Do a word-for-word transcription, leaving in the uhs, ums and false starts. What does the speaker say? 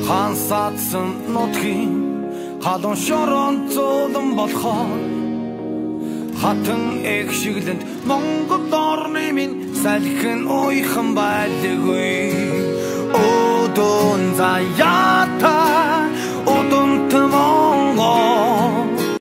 хансаадсан нутгийн халуун шорон зуулан болохоор хатан эгшиглэнд Монгол орны минь салхин уйхан байлгүй өдөн заяа